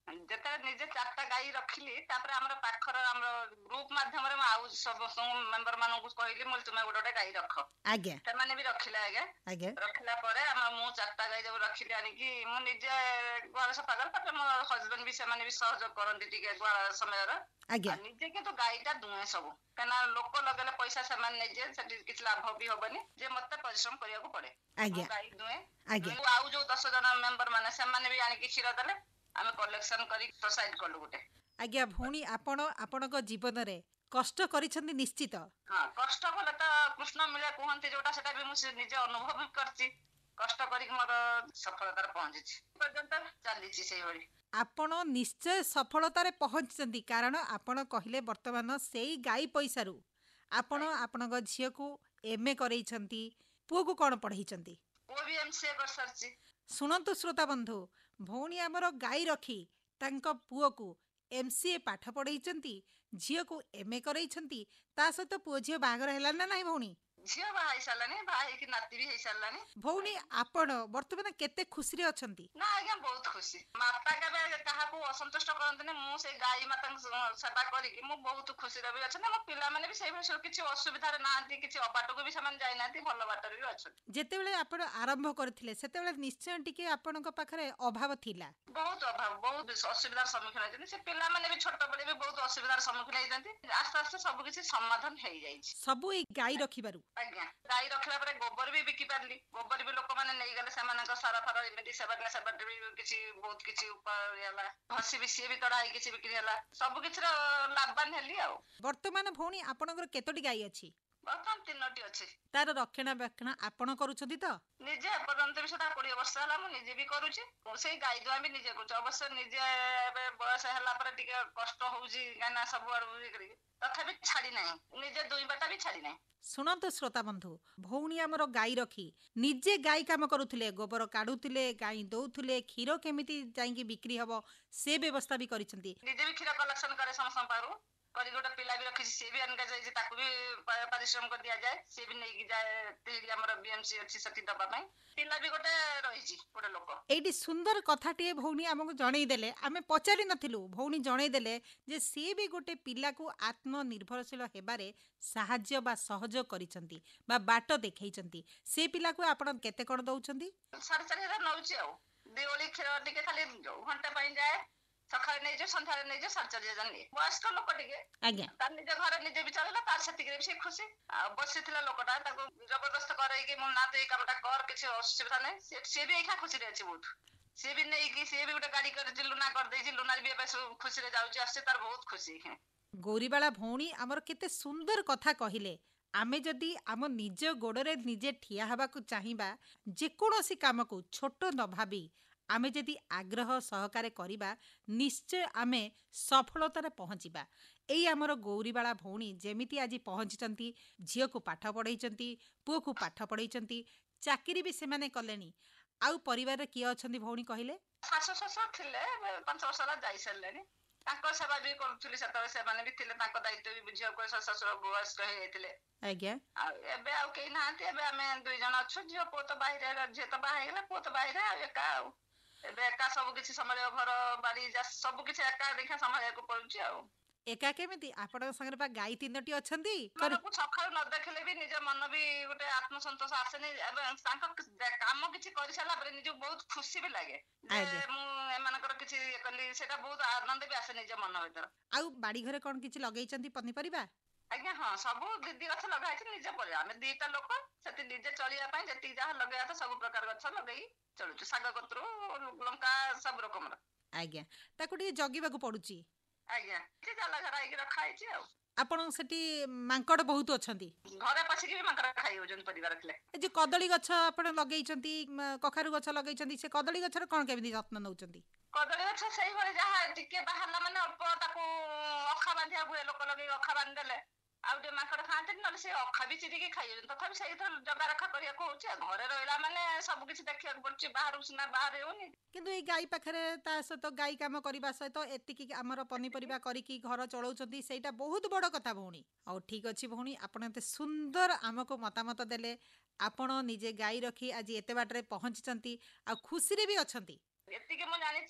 ଯେତେବେଳେ ନିଜେ ଚାରିଟା ଗାଈ ରଖିଲି ତାପରେ ଆମର ପାଖର ଆମର ଗ୍ରୁପ ମାଧ୍ୟମରେ ମୁଁ ଆଉ ସମସ୍ତଙ୍କୁ ମେମ୍ବର ମାନଙ୍କୁ କହିଲି ମୁଁ ତୁମେ ଗୋଟେ ଗୋଟେ ଗାଈ ରଖ। ଆଜ୍ଞା ସେମାନେ ବି ରଖିଲେ ଆଜ୍ଞା। ଆଜ୍ଞା ରଖିଲା ପରେ ଆମର ମୁଁ ଚାରିଟା ଗାଈ ଯୋଉ ରଖିଲି ଆଣିକି ମୁଁ ନିଜେ ଘର ସଫା କରେ ତାପରେ ମୋ ହଜବେଣ୍ଡ ବି ସେମାନେ ବି ସହଯୋଗ କରନ୍ତି ଟିକେ ଗୁହାଳ ସମୟର। ଆଜ୍ଞା ଆଉ ନିଜେ କିନ୍ତୁ ଗାଈଟା ଦୁହେଁ ସବୁ କାହିଁକିନା ଲୋକ ଲଗେଇଲେ ପଇସା ସେମାନେ ନେଇଯିବେ ସେଠି କିଛି ଲାଭ ବି ହବନି ଯେ ମତେ ପରିଶ୍ରମ କରିବାକୁ ପଡେ। ଆଜ୍ଞା ମୁଁ ଗାଈ ଦୁହେଁ ଆଜ୍ଞା ଆଉ ଯୋଉ ଦଶ ଜଣ ମେମ୍ବର ମାନେ ସେମାନେ ବି ଆଣିକି କ୍ଷୀର ଦେଲେ ଆମେ କଲେକ୍ସନ କରି ସୋସାଇଟି କଲୁ ଗୋଟେ। ଆଜ୍ଞା ଭଉଣୀ ଆପଣ ଆପଣଙ୍କ ଜୀବନରେ କଷ୍ଟ କରିଛନ୍ତି ନିଶ୍ଚିତ। ହଁ କଷ୍ଟ କଲେ ତ କୃଷ୍ଣ ମିଳେ କୁହନ୍ତି ଯୋଉଟା ସେଟା ବି ମୁଁ ନିଜେ ଅନୁଭବ ବି କରିଛି। କଷ୍ଟ କରିକି ମୋର ସଫଳତାରେ ପହଞ୍ଚିଛି ପର୍ଯ୍ୟନ୍ତ ଚାଲିଛି ସେଇଭଳି। ଆପଣ ନିଶ୍ଚୟ ସଫଳତାରେ ପହଞ୍ଚିଛନ୍ତି କାରଣ ଆପଣ କହିଲେ ବର୍ତ୍ତମାନ ସେଇ ଗାଈ ପଇସାରୁ ଆପଣ ଆପଣଙ୍କ ଝିଅକୁ ଏମ୍ ଏ କରେଇଛନ୍ତି, ପୁଅକୁ କ'ଣ ପଢ଼େଇଛନ୍ତି? ପୁଅ ବି ଏମ୍ ସି ଏ କରିସାରିଛି। ଶୁଣନ୍ତୁ ଶ୍ରୋତା ବନ୍ଧୁ, ଭଉଣୀ ଆମର ଗାଈ ରଖି ତାଙ୍କ ପୁଅକୁ ଏମ୍ ସି ଏ ପାଠ ପଢ଼େଇଛନ୍ତି, ଝିଅକୁ ଏମ୍ ଏ କରେଇଛନ୍ତି, ତା ସହିତ ପୁଅ ଝିଅ ବାହାଘର ହେଲାଣି ନା ନାହିଁ ଭଉଣୀ? ଝିଅ ବାହା ହେଇସାରିଲାଣି, ବାହା ହେଇକି ନାତି ବି ହେଇସାରିଲାଣି। ଭଉଣୀ ଆପଣ ବର୍ତ୍ତମାନ କେତେ ଖୁସିରେ ଅଛନ୍ତି? ନା ଆଜ୍ଞା ବହୁତ ଖୁସି। ମାତା କେବେ କାହାକୁ ଅସନ୍ତୁଷ୍ଟ କରନ୍ତିନି। ମୁଁ ସେଇ ଗାଈ ମାତାଙ୍କ ସେବା କରିକି ମୁଁ ବହୁତ ଖୁସିରେ ବି ଅଛନ୍ତି। ମୋ ପିଲାମାନେ ବି ସେଇଭଳି କିଛି ଅସୁବିଧାରେ ନାହାନ୍ତି, କିଛି ଅବାଟକୁ ବି ସେମାନେ ଯାଇନାହାନ୍ତି, ଭଲ ବାଟରେ ବି ଅଛନ୍ତି। ଯେତେବେଳେ ଆପଣ ଆରମ୍ଭ କରିଥିଲେ ସେତେବେଳେ ନିଶ୍ଚୟ ଟିକେ ଆପଣଙ୍କ ପାଖରେ ଅଭାବ ଥିଲା। ବହୁତ ଅଭାବ, ବହୁତ ଅସୁବିଧାର ସମ୍ମୁଖୀନ ହେଇଛନ୍ତି। ସେ ପିଲାମାନେ ବି ଛୋଟବେଳେ ବି ବହୁତ ଅସୁବିଧାର ସମ୍ମୁଖୀନ ହେଇଛନ୍ତି। ଆସ୍ତେ ଆସ୍ତେ ସବୁ କିଛି ସମାଧାନ ହେଇଯାଇଛି। ସବୁ ଏଇ ଗାଈ ରଖିବାରୁ। ଆଜ୍ଞା ଗାଈ ରଖିଲା ପରେ ଗୋବର ବି ବିକି ପାରିଲି। ଗୋବର ବି ଲୋକମାନେ ନେଇଗଲେ, ସେମାନଙ୍କ ସାର ଫାର ଏମିତି ସେବାରେ ସେବାରେ ବି କିଛି ବହୁତ କିଛି ଉପାୟ ହେଲା। ଘଷି ବି ସିଏ ବି ତଡା ହେଇ କିଛି ବିକ୍ରି ହେଲା। ସବୁ କିଛିର ଲାଭବାନ ହେଲି ଆଉ। ବର୍ତ୍ତମାନ ଭଉଣୀ ଆପଣଙ୍କର କେତୋଟି ଗାଈ ଅଛି? ବର୍ତ୍ତମାନ ତିନୋଟି ଅଛି। ତାର ରକ୍ଷଣାବେକ୍ଷଣ ଆପଣ କରୁଛନ୍ତି ତ? ନିଜେ ଏପର୍ଯ୍ୟନ୍ତ ବି ସେଟା କୋଡିଏ ବର୍ଷ ହେଲା ମୁଁ ନିଜେ ବି କରୁଛି। ସେଇ ଗାଈ ଦୁଆଁ ବି ନିଜେ କରୁଛି। ଅବଶ୍ୟ ନିଜେ ଏବେ ବୟସ ହେଲା ପରେ ଟିକେ କଷ୍ଟ ହଉଛି କାହିଁକିନା ସବୁଆଡୁ ଇଏ କରିକି, ତଥାପି ଛାଡି ନାହିଁ, ନିଜେ ଦୁଇଁବାଟା ବି ଛାଡି ନାହିଁ। ଶୁଣନ୍ତୁ ଶ୍ରୋତା ବନ୍ଧୁ, ଭଉଣୀ ଆମର ଗାଈ ରଖି ନିଜେ ଗାଈ କାମ କରୁଥିଲେ, ଗୋବର କାଢୁଥିଲେ, ଗାଈ ଦଉଥିଲେ, କ୍ଷୀର କେମିତି ଯାଇକି ବିକ୍ରି ହବ ସେ ବ୍ୟବସ୍ଥା ବି କରିଛନ୍ତି। ନିଜେ ବି କ୍ଷୀର କଲେକ୍ସନ କରେ ସମସ୍ତଙ୍କ ପାଖରୁ କରି ଗୋଟେ ପିଲା ବି ରଖିଛି, ସିଏ ବି ଏନଗେଜ ହେଇଛି, ତାକୁ ବି ପାରିଶ୍ରମିକ ଦିଆଯାଏ। ସିଏ ବି ନେଇକି ଯାଏ ଆମର ବିଏମସି ଅଛି ସେଠି ଦବା ପାଇଁ। ପିଲା ବି ଗୋଟେ ରହିଛି ଗୋଟେ ଲୋକ। ଏଇଠି ସୁନ୍ଦର କଥାଟିଏ ଭଉଣୀ ଆମକୁ ଜଣେଇଦେଲେ, ଆମେ ପଚାରି ନଥିଲୁ, ଭଉଣୀ ଜଣେଇଦେଲେ ଯେ ସିଏ ବି ଗୋଟେ ପିଲାକୁ ଆତ୍ମନିର୍ଭରଶୀଳ ହେବାରେ ସାହାଯ୍ୟ ବା ସହଯୋଗ କରିଛନ୍ତି ବା ବାଟ ଦେଖେଇଛନ୍ତି। ସେ ପିଲାକୁ ଆପଣ କେତେ କ'ଣ ଦଉଛନ୍ତି? ସାଢେ ଚାରି ହଜାର ନଉଛି ଆଉ। ଦି ଓଳି କ୍ଷୀର ଟିକେ ଖାଲି ଘଣ୍ଟା ପାଇଁ ଯାଏ, ସକାଳେ ନେଇଯିବ, ସନ୍ଧ୍ୟାରେ ନେଇଯିବ, ସାଢେ ଚାରି ହଜାର ନିଏ। ବୟସ୍କ ଲୋକ ଟିକେ, ଆଜ୍ଞା ତାର ନିଜ ଘରେ ନିଜେ ବି ଚଳିଲା, ତାର ସେତିକିରେ ବି ସେ ଖୁସି। ଆଉ ବସିଥିଲା ଲୋକଟା, ତାକୁ ଜବରଦସ୍ତ କରେଇକି ମୁଁ ନା ତୁ ଏଇ କାମଟା କର, କିଛି ଅସୁବିଧା ନାହିଁ, ସିଏ ବି ଏଇଖା ଖୁସିରେ ଅଛି ବହୁତ। ସିଏ ବି ନେଇକି ସିଏ ବି ଗୋଟେ ଗାଡି କରିଛି, ଲୁନା କରିଦେଇଛି, ଲୁନାରେ ବି ଏବେ ସବୁ ଖୁସିରେ ଯାଉଛି ଆସୁଛି, ତାର ବହୁତ ଖୁସି। ଗୌରୀବାଳା ଭଉଣୀ ଆମର କେତେ ସୁନ୍ଦର କଥା କହିଲେ। ଆମେ ଯଦି ଆମ ନିଜ ଗୋଡ଼ରେ ନିଜେ ଠିଆ ହେବାକୁ ଚାହିଁବା, ଯେକୌଣସି କାମକୁ ଛୋଟ ନ ଭାବି ଆମେ ଯଦି ଆଗ୍ରହ ସହକାରେ କରିବା, ନିଶ୍ଚୟ ଆମେ ସଫଳତାରେ ପହଞ୍ଚିବା। ଏଇ ଆମର ଗୌରୀବାଳା ଭଉଣୀ ଯେମିତି ଆଜି ପହଞ୍ଚିଛନ୍ତି, ଝିଅକୁ ପାଠ ପଢ଼େଇଛନ୍ତି, ପୁଅକୁ ପାଠ ପଢ଼େଇଛନ୍ତି, ଚାକିରି ବି ସେମାନେ କଲେଣି। ଆଉ ପରିବାରରେ କିଏ ଅଛନ୍ତି ଭଉଣୀ କହିଲେ? ଶାଶୁ ଶ୍ୱଶୁର ଥିଲେ, ପାଞ୍ଚ ବର୍ଷ ହେଲା ଯାଇସାରିଲେଣି। ତାଙ୍କ ସେବା ବି କରୁଥିଲି ସେତେବେଳେ, ସେମାନେ ବି ଥିଲେ, ତାଙ୍କ ଦାୟିତ୍ୱ ବି ବୁଝିବାକୁ ଶ୍ୱଶୁର ବୟସ୍କ ହେଇଯାଇଥିଲେ। ଆଜ୍ଞା ଆଉ ଏବେ ଆଉ କେହି ନାହାନ୍ତି, ଏବେ ଆମେ ଦୁଇ ଜଣ ଅଛୁ। ଝିଅ ପୁଅ ତ ବାହିରେ, ଝିଅ ତ ବାହା ହେଇଗଲା, ପୁଅ ତ ବାହିରେ, ଆଉ ଏକା ଆଉ। ଏବେ ଏକା ସବୁ କିଛି ସମ୍ଭାଳିବ, ଘର ବାଡି ସବୁ କିଛି ଏକା ଦେଖିଆ ସମ୍ଭାଳିବାକୁ ପଡୁଛି ଆଉ। ଏକା କେମିତି? ଆପଣଙ୍କ ସାଙ୍ଗରେ ବା ଗାଈ ତିନୋଟି ଅଛନ୍ତି। ମନକୁ ସକାଳୁ ନ ଦେଖିଲେ ବି ନିଜ ମନ ବି ଗୋଟେ ଆତ୍ମସନ୍ତୋଷ ଆସେନି। ଏବଂ ତାଙ୍କ କାମ କିଛି କରିସାରିଲା ପରେ ନିଜକୁ ବହୁତ ଖୁସି ବି ଲାଗେ ଯେ ମୁଁ ଏମାନଙ୍କର କିଛି ଇଏ କଲି, ସେଇଟା ବହୁତ ଆନନ୍ଦ ବି ଆସେ ନିଜ ମନ ଭିତରେ। ଆଉ ବାଡି ଘରେ କ'ଣ କିଛି ଲଗେଇଛନ୍ତି ପନିପରିବା? ଆଜ୍ଞା ହଁ, ସବୁ ଦିଦି ଗଛ ଲଗା ହେଇଛି ନିଜ ପରିବାର। ଆମେ ଦିଟା ଲୋକ, ସେଠି ନିଜେ ଚଳିବା ପାଇଁ ଯେତିକି ଯାହା ଲଗେଇବା କଥା ସବୁ ପ୍ରକାର ଗଛ ଲଗେଇ ଚଳୁଛୁ। ଶାଗ କତରୁ ଲଙ୍କା ସବୁ ରକମର। ଆଜ୍ଞା, ତାକୁ ଟିକେ ଜଗିବାକୁ ପଡୁଛି। ଆଜ୍ଞା, ଟିକେ ଜାଲ ଘେରା ହେଇକି ରଖା ହେଇଛି ଆଉ। ଆପଣଙ୍କ ସେଠି ମାଙ୍କଡ ବହୁତ ଅଛନ୍ତି? ଘରେ ପଶିକି ବି ମାଙ୍କଡ ଖାଇ ଯାଉଛନ୍ତି ପରିବା ରଖିଲେ। ଏ ଯୋଉ କଦଳୀ ଗଛ ଆପଣ ଲଗେଇଛନ୍ତି, କଖାରୁ ଗଛ ଲଗେଇଛନ୍ତି, ସେ କଦଳୀ ଗଛର କ'ଣ କେମିତି ଯତ୍ନ ନଉଛନ୍ତି? କଦଳୀ ଗଛ ସେଇଭଳି, ଯାହା ଟିକେ ବାହାରିଲା ମାନେ ଅଳ୍ପ ତାକୁ ଅଖା ବାନ୍ଧିବାକୁ ହୁଏ। ଲୋକ ଲଗେଇ ଅଖା ବାନ୍ଧିଦେଲେ ଆଉ ଟିକେ ମାଙ୍କଡ ଖାଆନ୍ତିନି, ନହେଲେ ସେ ଅଖା ବି ଚିରିକି ଖାଇଯାଉଛନ୍ତି। ତଥାପି ସେଇଥିରେ ଜଗା ରଖା କରିବାକୁ ହଉଛି। ଆଉ ଘରେ ରହିଲା ମାନେ ସବୁ କିଛି ଦେଖିବାକୁ ପଡୁଛି, ବାହାରକୁ ସିନା ବାହାରି ହଉନି। କିନ୍ତୁ ଏଇ ଗାଈ ପାଖରେ ତା ସହିତ ଗାଈ କାମ କରିବା ସହିତ ଏତିକି ଆମର ପନିପରିବା କରିକି ଘର ଚଳାଉଛନ୍ତି, ସେଇଟା ବହୁତ ବଡ଼ କଥା ଭଉଣୀ। ହଉ ଠିକ୍ ଅଛି ଭଉଣୀ, ଆପଣ ଏତେ ସୁନ୍ଦର ଆମକୁ ମତାମତ ଦେଲେ। ଆପଣ ନିଜେ ଗାଈ ରଖି ଆଜି ଏତେ ବାଟରେ ପହଞ୍ଚିଛନ୍ତି, ଆଉ ଖୁସିରେ ବି ଅଛନ୍ତି। ଏତିକି ମୁଁ ଜାଣିଛି,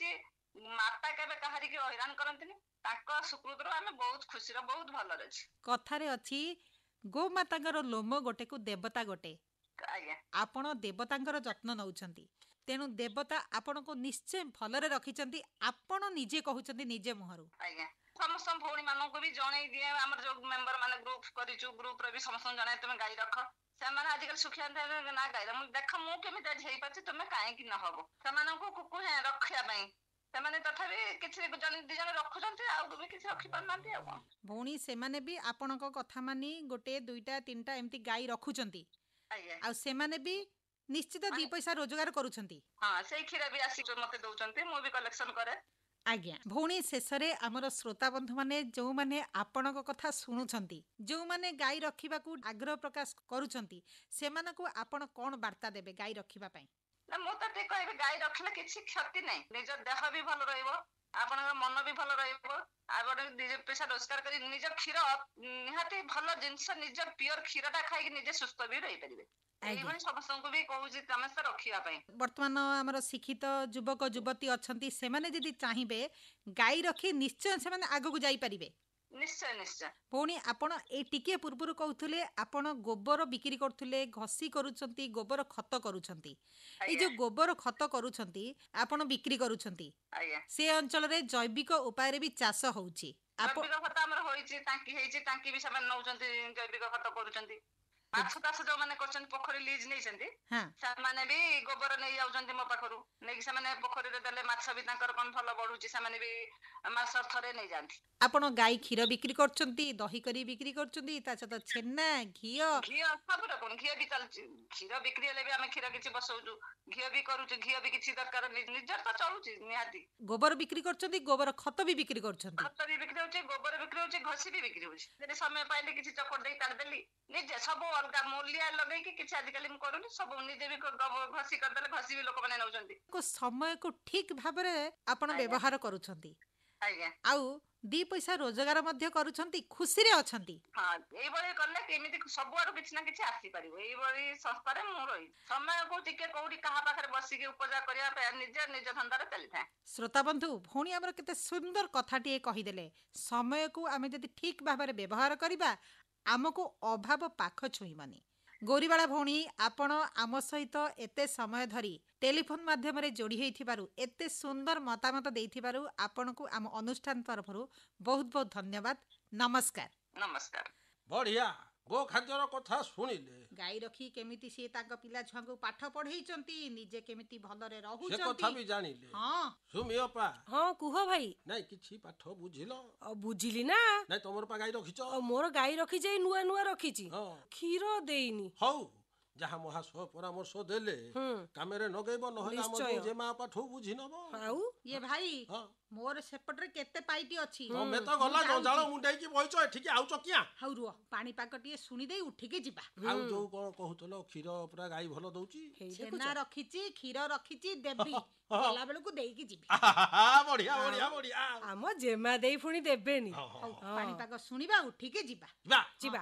ମାତା କେବେ କାହାରିକି ହଇରାଣ କରନ୍ତିନି। ତାଙ୍କ ସୁକୃତରୁ ଆମେ ବହୁତ ଖୁସିର ବହୁତ ଭଲରେ ଅଛି। କଥାରେ ଅଛି ଗୋମାତାଙ୍କର ଲୋମ ଗୋଟେକୁ ଦେବତା ଗୋଟେ। ଆଜ୍ଞା ଆପଣ ଦେବତାଙ୍କର ଯତ୍ନ ନେଉଛନ୍ତି, ତେଣୁ ଦେବତା ଆପଣଙ୍କୁ ନିଶ୍ଚୟ ଭଲରେ ରଖିଛନ୍ତି। ଆପଣ ନିଜେ କହୁଛନ୍ତି ନିଜେ ମୁହଁରୁ। ଆଜ୍ଞା ସମସ୍ତ ଭଉଣୀ ମାନଙ୍କୁ ବି ଜଣେଇ ଦିଏ। ଆମର ଯୋଉ ମେମ୍ବର ମାନେ ଗ୍ରୁପ କରିଛୁ, ଗ୍ରୁପ ରେ ବି ସମସ୍ତଙ୍କୁ ଜଣାଏ ତମେ ଗାଈ ରଖ। ସେମାନେ ଆଜିକାଲି ସୁଖିଆ ନା ଗାଈ ମୁଁ ଦେଖ ମୁଁ କେମିତି ଆଜି ହେଇପାରୁଛି, ତୁମେ କାହିଁକି ନ ହବ। ସେମାନଙ୍କୁ କୁକୁର ରଖିବା ପାଇଁ ସେମାନେ ତଥାପି କିଛି ଜଣେ ଦି ଜଣ ରଖୁଛନ୍ତି, ଆଉ ବି କିଛି ରଖି ପାରୁନାହାନ୍ତି। ଆଉ କଣ ଭଉଣୀ ସେମାନେ ବି ଆପଣଙ୍କ କଥା ମାନି ଗୋଟେ ଦୁଇଟା ତିନିଟା ଏମିତି ଗାଈ ରଖୁଛନ୍ତି, ଆଜ୍ଞା ଆଉ ସେମାନେ ବି ନିଶ୍ଚିତ ଦି ପଇସା ରୋଜଗାର କରୁଛନ୍ତି। ହଁ ସେଇ କ୍ଷୀର ବି ଆସିକି ମତେ ଦଉଛନ୍ତି, ମୁଁ ବି କଲେକ୍ସନ କରେ। ଆଜ୍ଞା ଭଉଣୀ, ଶେଷରେ ଆମର ଶ୍ରୋତା ବନ୍ଧୁମାନେ ଯେଉଁମାନେ ଆପଣଙ୍କ କଥା ଶୁଣୁଛନ୍ତି, ଯେଉଁମାନେ ଗାଈ ରଖିବାକୁ ଆଗ୍ରହ ପ୍ରକାଶ କରୁଛନ୍ତି, ସେମାନଙ୍କୁ ଆପଣ କ'ଣ ବାର୍ତ୍ତା ଦେବେ ଗାଈ ରଖିବା ପାଇଁ? ନା ମୁଁ ତ ଟିକେ କହିବି ଗାଈ ରଖିଲେ କିଛି କ୍ଷତି ନାହିଁ। ନିଜ ଦେହ ବି ଭଲ ରହିବ, ଆପଣଙ୍କ ମନ ବି ଭଲ ରହିବ। ଆପଣ ନିଜ ପଇସା ରୋଜଗାର କରି ନିଜ କ୍ଷୀର ନିହାତି ଭଲ ଜିନିଷ, ନିଜ ପିଓର କ୍ଷୀରଟା ଖାଇକି ନିଜେ ସୁସ୍ଥ ବି ରହିପାରିବେ। ଏଇଭଳି ସମସ୍ତଙ୍କୁ ବି କହୁଛି ସମସ୍ତେ ରଖିବା ପାଇଁ। ବର୍ତ୍ତମାନ ଆମର ଶିକ୍ଷିତ ଯୁବକ ଯୁବତୀ ଅଛନ୍ତି, ସେମାନେ ଯଦି ଚାହିଁବେ ଗାଈ ରଖି ନିଶ୍ଚୟ ସେମାନେ ଆଗକୁ ଯାଇପାରିବେ। ନିଶ୍ଚୟ ନିଶ୍ଚୟ। ପୁଣି ଆପଣ ଏଇ ଟିକିଏ ପୂର୍ବରୁ କହୁଥିଲେ ଆପଣ ଗୋବର ବିକ୍ରି କରୁଥିଲେ, ଘଷି କରୁଛନ୍ତି, ଗୋବର ଖତ କରୁଛନ୍ତି। ଏଇ ଆଜ୍ଞା ଯୋଉ ଗୋବର ଖତ କରୁଛନ୍ତି ଆପଣ ବିକ୍ରି କରୁଛନ୍ତି, ଆଜ୍ଞା ସେ ଅଞ୍ଚଳରେ ଜୈବିକ ଉପାୟରେ ବି ଚାଷ ହଉଛି। ଆପଣ ଜୈବିକ ଖତ ଆମର ହୋଇଛି, ଟାଙ୍କି ହେଇଛି, ଟାଙ୍କି ବି ସେମାନେ ନଉଛନ୍ତି, ଜୈବିକ ଖତ କରୁଛନ୍ତି। ମାଛ ଚାଷ ଯୋଉମାନେ କରୁଛନ୍ତି, ପୋଖରୀ ଲିଜ୍ ନେଇଛନ୍ତି, ହଁ ସେମାନେ ବି ଗୋବର ନେଇ ଯାଉଛନ୍ତି ମୋ ପାଖରୁ। ନେଇକି ସେମାନେ ପୋଖରୀରେ ଦେଲେ ମାଛ ବି ତାଙ୍କର କଣ ଭଲ ବଢୁଛି, ସେମାନେ ବି ମାସ ଥରେ ନେଇଯାଆନ୍ତି। ଆପଣ ଗାଈ କ୍ଷୀର ବିକ୍ରି କରୁଛନ୍ତି, ଦହି କରି ବିକ୍ରି କରୁଛନ୍ତି, ତା ସହିତ ଛେନା, ଘିଅ ଘିଅ ସବୁ ରକମ ଘିଅ ବି ଚାଲୁଛି। କ୍ଷୀର ବିକ୍ରି ହେଲେ ବି ଆମେ କ୍ଷୀର କିଛି ବସଉଛୁ, ଘିଅ ବି କରୁଛୁ। ଘିଅ ବି କିଛି ଦରକାର, ନିଜର ତ ଚଳୁଛି ନିହାତି। ଗୋବର ବିକ୍ରି କରୁଛନ୍ତି, ଗୋବର ଖତ ବି ବିକ୍ରି କରୁଛନ୍ତି। ଖତ ବି ବିକ୍ରି ହଉଛି, ଗୋବର ବିକ୍ରି ହଉଛି, ଘଷି ବି ବିକ୍ରି ହଉଛି। ଯଦି ସମୟ ପାଇଲେ କିଛି ଚକଟ ଦେଇ କାଢିଦେଲି, ନିଜେ ସବୁ ଅଲଗା ମୂଲିଆ ଲଗେଇକି କିଛି ଆଜିକାଲି ମୁଁ କରୁନି, ସବୁ ନିଜେ ବି ଘଷି କରିଦେଲେ ଘଷି ବି ଲୋକମାନେ ନଉଛନ୍ତି। ସମୟକୁ ଠିକ ଭାବରେ ଆପଣ ଆଜ୍ଞା ବ୍ୟବହାର କରୁଛନ୍ତି, ଆଜ୍ଞା ଆଉ ଦି ପଇସା ରୋଜଗାର ମଧ୍ୟ କରୁଛନ୍ତି, ଖୁସିରେ ଅଛନ୍ତି। ହଁ ଏଇଭଳି କଲେ କେମିତି ସବୁଆଡୁ କିଛି ନା କିଛି ଆସିପାରିବ। ଏଇଭଳି ସଂସ୍ଥାରେ ମୁଁ ରହିଛି। ସମୟକୁ ଟିକେ କୋଉଠି କାହା ପାଖରେ ବସିକି ଉପଯୋଗ କରିବା ପାଇଁ ନିଜ ନିଜ ଧନ୍ଦାରେ ଚାଲିଥାଏ। ଶ୍ରୋତା ବନ୍ଧୁ, ଭଉଣୀ ଆମର କେତେ ସୁନ୍ଦର କଥାଟିଏ କହିଦେଲେ। ସମୟକୁ ଆମେ ଯଦି ଠିକ ଭାବରେ ବ୍ୟବହାର କରିବା, ଆମକୁ ଅଭାବ ପାଖ ଛୁଇଁବନି। ଗୌରୀବାଳା ଭଉଣୀ, ଆପଣ ଆମ ସହିତ ଏତେ ସମୟ ଧରି ଟେଲିଫୋନ ମାଧ୍ୟମରେ ଯୋଡ଼ି ହୋଇଥିବାରୁ, ଏତେ ସୁନ୍ଦର ମତାମତ ଦେଇଥିବାରୁ ଆପଣଙ୍କୁ ଆମ ଅନୁଷ୍ଠାନ ତରଫରୁ ବହୁତ ବହୁତ ଧନ୍ୟବାଦ। ନମସ୍କାର। ନମସ୍କାର। ବଢିଆ ଗୋ ଖାଦ୍ୟର କଥା ଶୁଣିଲେ। ଗାଈ ରଖି କେମିତି ସିଏ ତାଙ୍କ ପିଲା ଛୁଆଙ୍କୁ ପାଠ ପଢେଇଛନ୍ତି, ନିଜେ କେମିତି ଭଲରେ ସେ କଥା ରହୁଛନ୍ତି। ବି ଜାଣିଲେ। ହଁ ସୁମି ଅପା, ହଁ କୁହ ଭାଇ। ନାଇଁ କିଛି ପାଠ ବୁଝିଲ? ଆଉ ବୁଝିଲି ନା। ନାଇଁ ତମର ପା ଗାଈ ରଖିଛ? ଆଉ ମୋର ଗାଈ ରଖିଛି, ଏଇ ନୂଆ ନୂଆ ରଖିଛି, ହଁ କ୍ଷୀର ଦେଇନି। ହଉ, ଯାହା ମହାଶୟ ପରାମର୍ଶ ଦେଲେ ହୁଁ କାମରେ ନଗେଇବ, ନହେଲେ ଆମ ନିଶ୍ଚୟ। ଯୋଉ ଜେମା ପାଠୁ ବୁଝି ନବ। ଆଉ ଇଏ ଭାଇ, ହଁ ମୋର ସେପଟରେ କେତେ ପାଇଟି ଅଛି। ତମେ ତ ଗଲା ମୁଁ ଯାଉଛି। ଜଞ୍ଜାଳ ମୁଣ୍ଡେଇକି ବଇଛ, ଏଠିକି ଆଉଛ କିଆଁ? ହଉ ରୁହ, ପାଣିପାଗ ଟିକେ ଶୁଣିଦେଇ ଉଠିକି ଯିବା। ଆଉ ଯୋଉ କଣ କହୁଥିଲ, କ୍ଷୀର ପୁରା ଗାଈ ଭଲ ଦଉଛି? ହେଇ ଛେନା ଦେଖୁଛ। ରଖିଛି, କ୍ଷୀର ରଖିଛି, ଦେବି। ହଁ। ଗଲା ବେଳକୁ ଦେଇକି ଯିବି। ବଢିଆ ବଢିଆ ବଢିଆ। ଆମ ଜେମା ଦେଇ ପୁଣି ଦେବେନି। ହଁ, ହଁ, ହଉ, ହଁ। ପାଣିପାଗ ଶୁଣିବା, ଉଠିକି ଯିବା। ଯିବା। ଯିବା।